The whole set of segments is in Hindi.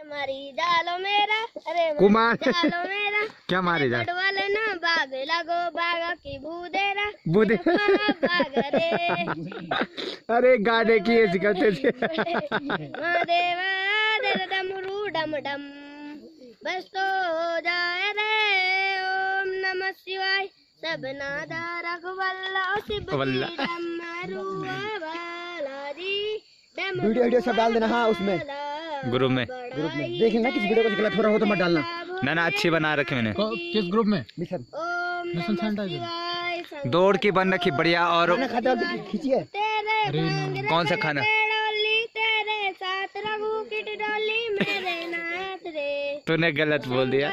मारी जालो मेरा, अरे कुमार जालो मेरा क्या मारे जा वाले ना बाग लगो बाग की बूदेरा बूदे बाग रे अरे गाने की ऐसी करते थे महादेवा दर डमरू डम डम बस तो हो जाए रे ओम नमः शिवाय सब नादा रघुवल्ला शिव डमरू बालाजी वीडियो सब डाल देना। हाँ उसमें ग्रुप में देखना किसी वीडियो को गलत हो रहा हो तो मत डालना। ना अच्छी बना रखी मैंने। किस ग्रुप में? मिशन सैनिटाइजर दौड़ की बन रखी बढ़िया। और खींचिए कौन सा खाना तेरे साथ रघु की डोली मेरे नाथ रे तूने गलत बोल दिया।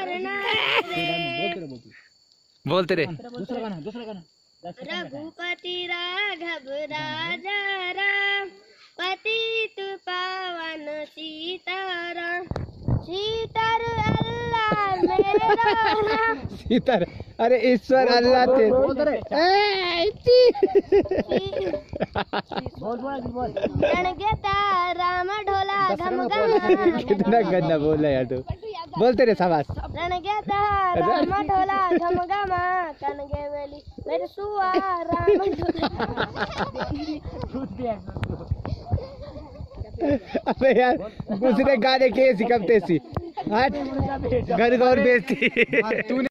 बोलते रे दूसरा गाना रघुपति राघव राजा राम पतित पावन सीताराम सीतर अल्लाह मेरा सीतर अरे ईश्वर अल्लाह तेरे रणगेता राम ढोला घम घम कितना गंदा बोल यार तू। बोलते रे शाबाश। रणगेता राम ढोला घम घम कनगे वेली मेरे सुआ राम अबे यार दूसरे गाने के सिकमते सी हट घर गौर बेचती।